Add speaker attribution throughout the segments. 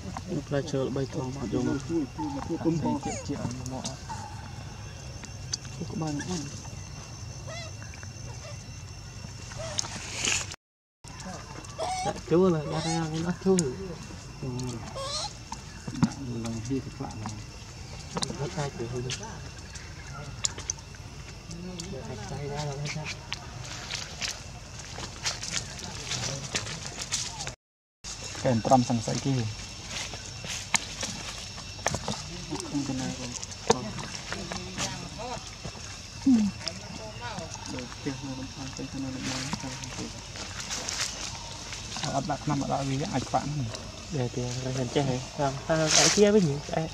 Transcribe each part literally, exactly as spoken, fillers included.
Speaker 1: là chờ bay thòng mà dùng cơm bò chẹt chẹt mọ có bàn ăn chú là ra ra cái nó chú lần kia thì lạ này nó tay từ hồi đó tay ra là nó sao kèm trầm sẵn sấy kia không cái này rồi tiếp nó làm sao cái này nó làm sao ấp đặt năm ở đó vì ảnh phản để tiền rồi hình chơi làm ta ở kia với những cái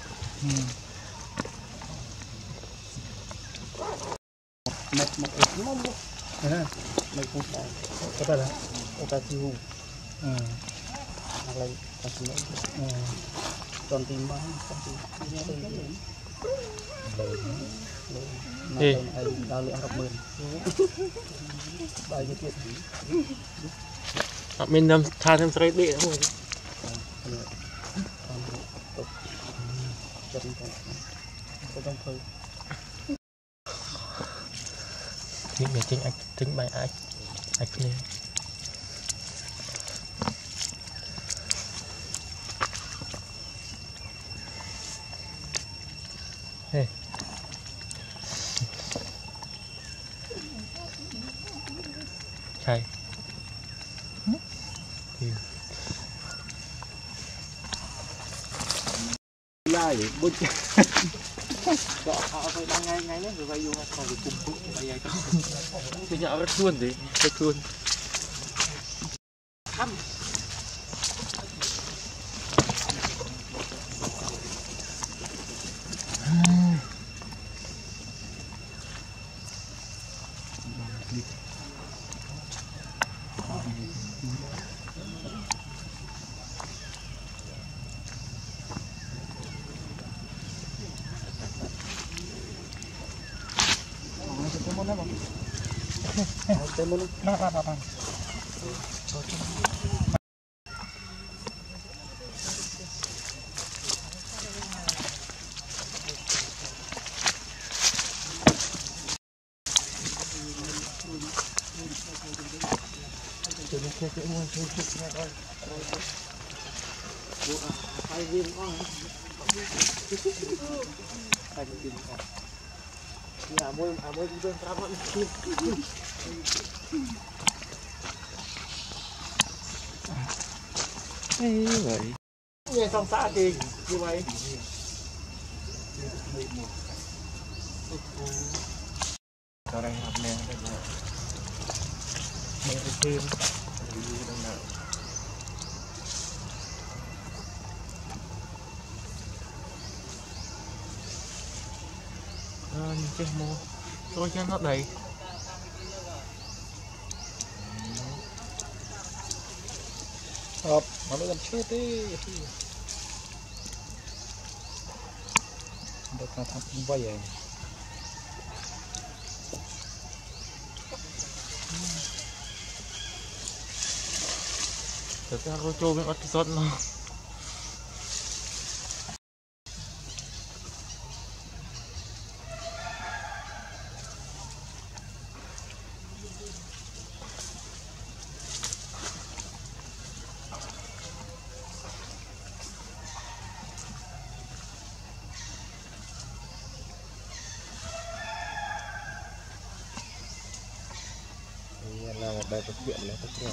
Speaker 1: một một một mông nè mấy con cái cái đó là cái chiuอะไรกันเนี่ยตอนตีมาตอนตีเนี่ยเลยเลยเลยไอ้ดาวเรืองกับมือใบจะเก็บอ่ะมีน้ำทานน้ำสไลด์ดิทั้งหมดตกจะเป็นไงก็ต้องเคยทิ้งไปทิ้งไอ้ทิ้งใบไอ้ไอ้เนี่ยHey. Chai. Hmm? Yeah. Lai vậy, bút. Đó, họ phải đăng ngay ngay nhé, rồi vay vô còn bị cùng phút vay vậy không. Thì nhỏ rất luôn đấy, rất luôn. Thăm. Temen nah nah nah. Jadi saya cek mau cek nak oi. Bu hai viên con. Hai viên con. Nhà môi à môi bên tra vẫn kia. Ê vậy. Nghe xong xã thì như vậy. Cho đây học nè đây nè. Đây là thêm. Đây nào. À, chết mô tôi cho nó đầy hộp mà nó làm chết đi được là thằng không quay vậy thật ra cô trô với bắt sót nó là một bài tập luyện là tập luyện